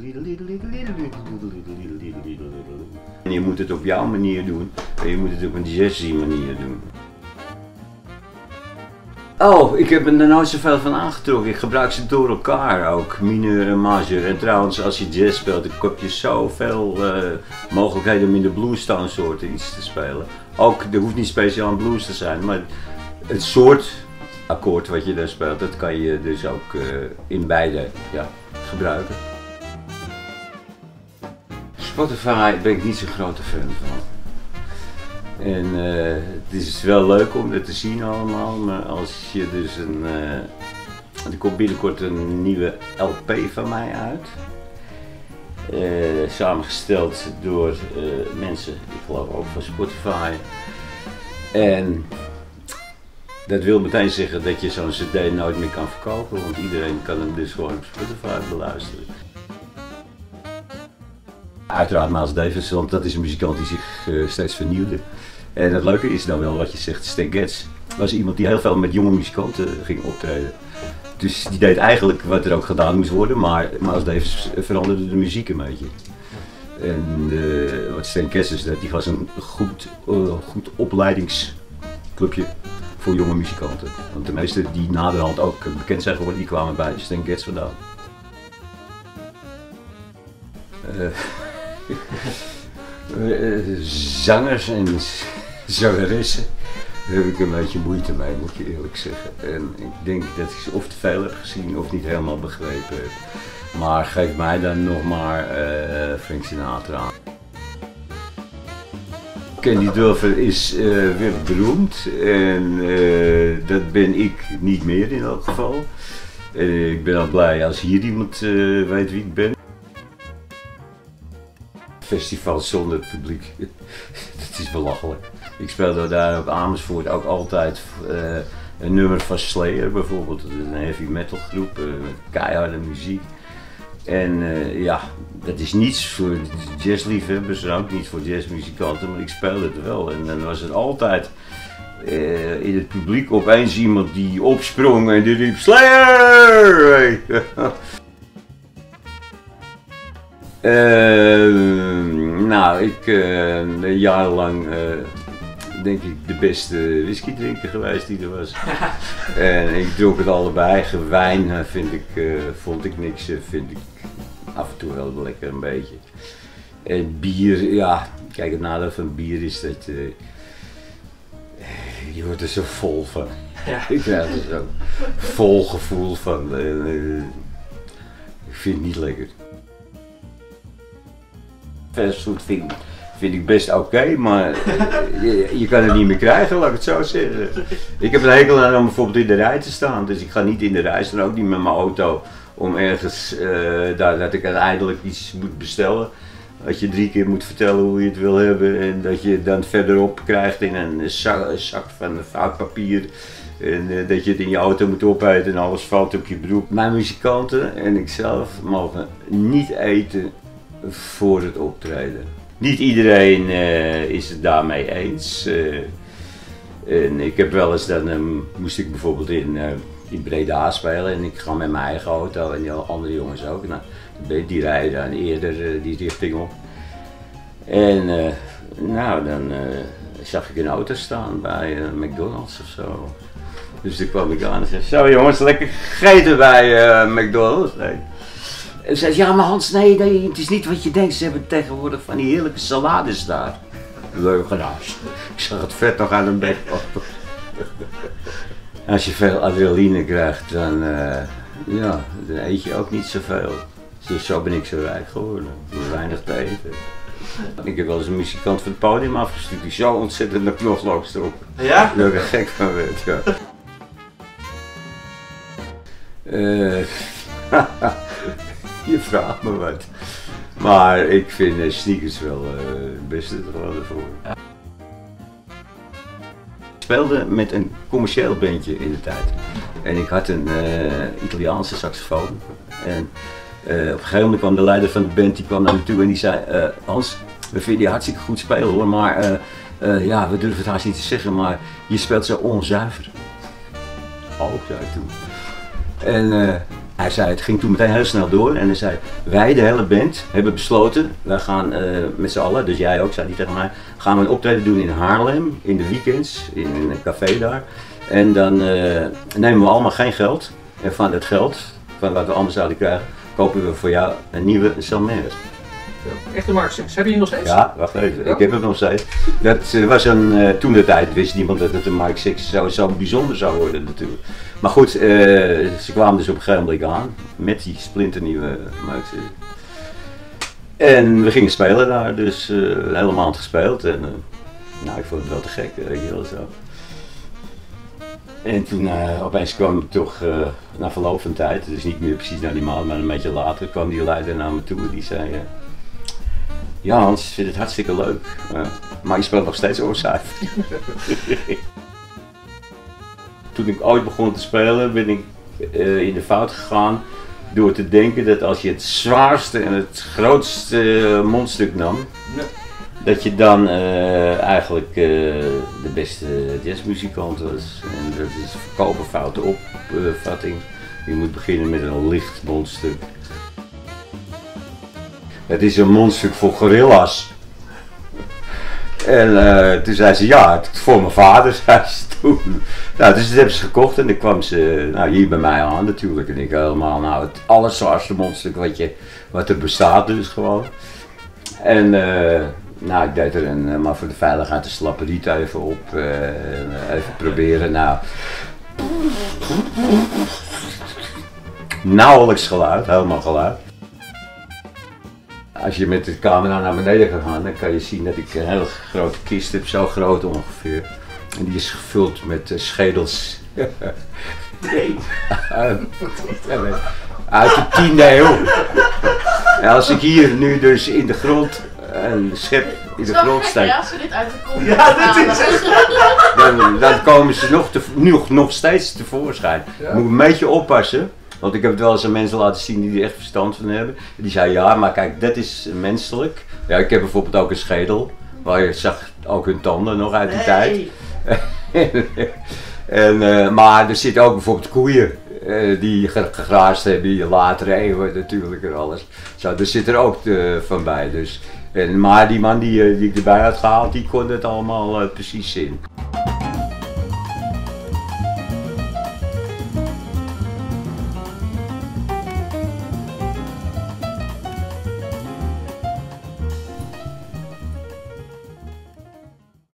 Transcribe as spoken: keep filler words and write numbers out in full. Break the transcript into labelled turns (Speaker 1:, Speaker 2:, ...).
Speaker 1: En je moet het op jouw manier doen en je moet het op een jazzy manier doen. Oh, ik heb me er nooit zoveel van aangetrokken. Ik gebruik ze door elkaar ook, mineur en majeur. En trouwens, als je jazz speelt, dan heb je zoveel uh, mogelijkheden om in de blues-toonsoorten iets te spelen. Ook, er hoeft niet speciaal een blues te zijn, maar het soort akkoord wat je daar speelt, dat kan je dus ook uh, in beide ja, gebruiken. Spotify ben ik niet zo'n grote fan van. En uh, het is wel leuk om dat te zien allemaal, maar als je dus een... Uh, er komt binnenkort een nieuwe L P van mij uit. Uh, samengesteld door uh, mensen, ik geloof ook van Spotify. En dat wil meteen zeggen dat je zo'n cd nooit meer kan verkopen, want iedereen kan hem dus gewoon op Spotify beluisteren. Uiteraard Miles Davis, want dat is een muzikant die zich uh, steeds vernieuwde. En het leuke is dan wel wat je zegt, Stan Getz was iemand die heel veel met jonge muzikanten ging optreden. Dus die deed eigenlijk wat er ook gedaan moest worden, maar Miles Davis veranderde de muziek een beetje. En uh, wat Stan Getz is, die was een goed, uh, goed opleidingsclubje voor jonge muzikanten. Want de meesten die naderhand ook bekend zijn geworden, die kwamen bij Stan Getz vandaan. Uh, uh, zangers en zangeressen, daar heb ik een beetje moeite mee, moet je eerlijk zeggen. En ik denk dat ik ze of te veel heb gezien of niet helemaal begrepen heb. Maar geef mij dan nog maar uh, Frank Sinatra. Candy Dulfer is uh, weer beroemd en uh, dat ben ik niet meer in elk geval. Uh, ik ben al blij als hier iemand uh, weet wie ik ben. Festivals zonder het publiek, dat is belachelijk. Ik speelde daar op Amersfoort ook altijd uh, een nummer van Slayer bijvoorbeeld, een heavy metal groep uh, met keiharde muziek. En uh, ja, dat is niets voor jazzliefhebbers en ook niet voor jazzmuzikanten, maar ik speelde het wel. En dan was er altijd uh, in het publiek opeens iemand die opsprong en die riep Slayer! Uh, nou, ik ben uh, jarenlang uh, denk ik de beste whisky drinker geweest die er was. En ik dronk het allebei. Wijn vind ik, uh, vond ik niks, vind ik af en toe wel lekker een beetje. En bier, ja, kijk, het nadeel van bier is dat uh, je wordt er zo vol van. Ja. Ik krijg er zo vol gevoel van. Uh, uh, ik vind het niet lekker. Fastfood vind, vind ik best oké, okay, maar je, je kan het niet meer krijgen, laat ik het zo zeggen. Ik heb een hekel aan om bijvoorbeeld in de rij te staan, dus ik ga niet in de rij staan, ook niet met mijn auto, om ergens uh, daar, dat ik uiteindelijk iets moet bestellen. Dat je drie keer moet vertellen hoe je het wil hebben en dat je het dan verderop krijgt in een zak, een zak van fout papier. En uh, dat je het in je auto moet opeten en alles valt op je broek. Mijn muzikanten en ikzelf mogen niet eten voor het optreden. Niet iedereen uh, is het daarmee eens. Uh, en ik heb wel eens, dan um, moest ik bijvoorbeeld in, uh, in Breda spelen en ik ga met mijn eigen auto en die andere jongens ook. Nou, die rijden dan eerder uh, die richting op. En uh, nou, dan uh, zag ik een auto staan bij uh, McDonald's of zo. Dus toen kwam ik aan en zei, zo jongens, lekker gegeten bij uh, McDonald's. Nee. En zei, ja maar Hans, nee, nee, het is niet wat je denkt, ze hebben tegenwoordig van die heerlijke salades daar. Leugenaars. Ik zag het vet nog aan een bek. Als je veel adrenaline krijgt, dan, uh, ja, dan eet je ook niet zoveel. Dus zo ben ik zo rijk geworden, door weinig te eten. Ik heb wel eens een muzikant van het podium afgestuurd die zo ontzettend naar knoflook strok.
Speaker 2: Ja?
Speaker 1: Dat ik er gek van werd, ja. Uh, je vraagt me wat. Maar ik vind uh, sneakers wel uh, het beste gewoon ervoor. Ja. Ik speelde met een commercieel bandje in de tijd. En ik had een uh, Italiaanse saxofoon. En uh, op een gegeven moment kwam de leider van de band die kwam naar me toe en die zei, uh, Hans, we vinden je hartstikke goed spelen hoor, maar uh, uh, ja, we durven het haast niet te zeggen, maar je speelt zo onzuiver. Oh, zei ik toen. En uh, Hij zei, het ging toen meteen heel snel door en hij zei, wij de hele band hebben besloten, wij gaan uh, met z'n allen, dus jij ook, zei hij tegen mij, gaan we een optreden doen in Haarlem, in de weekends, in een café daar. En dan uh, nemen we allemaal geen geld en van het geld, van wat we allemaal zouden krijgen, kopen we voor jou een nieuwe Salmers.
Speaker 2: Echte Mark zes, heb je die nog steeds?
Speaker 1: Ja, wacht even,
Speaker 2: Ja?
Speaker 1: ik heb het nog steeds. Dat uh, was een, uh, toen de tijd wist niemand dat het een Mark zes zo, zo bijzonder zou worden natuurlijk. Maar goed, uh, ze kwamen dus op een gegeven moment aan met die splinternieuwe Mark zes. En we gingen spelen daar, dus uh, een hele maand gespeeld en uh, nou, ik vond het wel te gek, weet je wel zo. En toen uh, opeens kwam toch, uh, na verloop van tijd, dus niet meer precies na die maand, maar een beetje later, kwam die leider naar me toe en die zei, uh, ja Hans, ik vind het hartstikke leuk, uh, maar je speelt nog steeds oorzaak. Toen ik ooit begon te spelen ben ik uh, in de fout gegaan door te denken dat als je het zwaarste en het grootste uh, mondstuk nam, ja. dat je dan uh, eigenlijk uh, de beste jazzmuzikant was. En dat is volkomen foute opvatting. Je moet beginnen met een licht mondstuk. Het is een mondstuk voor gorilla's. En uh, toen zei ze, ja, het is voor mijn vader, zei ze toen. Nou, dus dat hebben ze gekocht en dan kwam ze nou, hier bij mij aan natuurlijk. En ik helemaal, nou, het allerzwaarste mondstuk wat, je, wat er bestaat dus gewoon. En uh, nou, ik deed er een, maar voor de veiligheid een slappe riet even op. Uh, even proberen, nou. Nauwelijks geluid, helemaal geluid. Als je met de camera naar beneden gaat gaan, dan kan je zien dat ik een hele grote kist heb, zo groot ongeveer. En die is gevuld met uh, schedels. Nee. Uit de tiende eeuw. En als ik hier nu dus in de grond een schep in de grond steek.
Speaker 3: Ja, als we dit uit de grond
Speaker 2: Ja, dit is het.
Speaker 1: Dan, dan komen ze nog, te, nog, nog steeds tevoorschijn. Je ja. moet een beetje oppassen. Want ik heb het wel eens aan mensen laten zien die er echt verstand van hebben. Die zeiden ja, maar kijk, dat is menselijk. Ja, ik heb bijvoorbeeld ook een schedel. Waar je zag ook hun tanden nog uit die nee. tijd. en, uh, maar er zitten ook bijvoorbeeld koeien. Uh, die gegraasd hebben in latere eeuwen natuurlijk en alles. Zo, er zit er ook uh, van bij. Dus. En, maar die man die, uh, die ik erbij had gehaald, die kon het allemaal uh, precies zien.